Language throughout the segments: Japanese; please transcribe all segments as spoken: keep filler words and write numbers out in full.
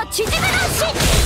縮め直し。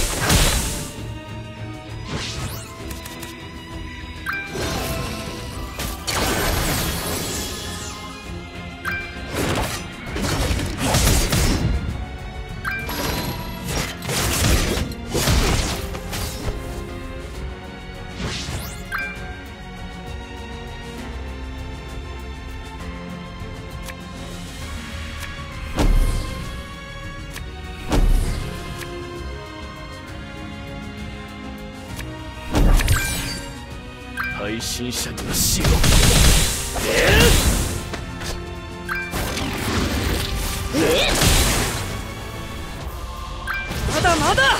配信者には死を。 まだまだ。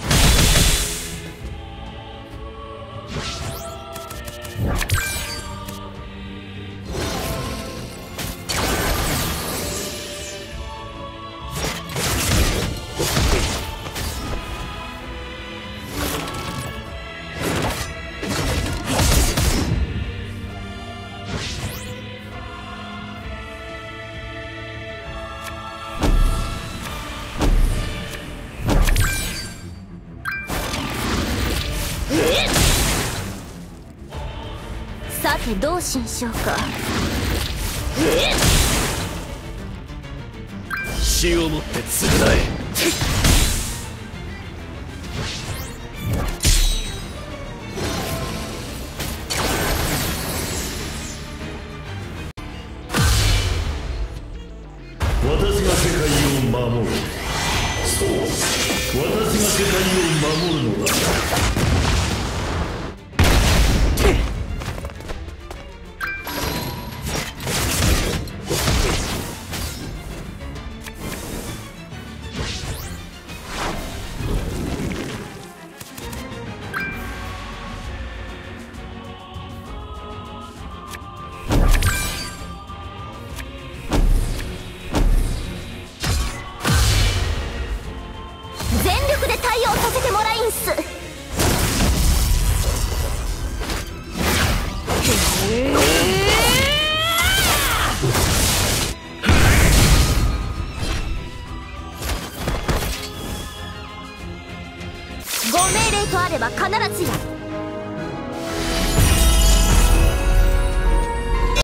さてどうしんしょうか。 死をもって償え。 私が世界を守る。そう、私が世界を守るのだ。 全力で対応させてもらいんす。ご命令とあれば必ずや。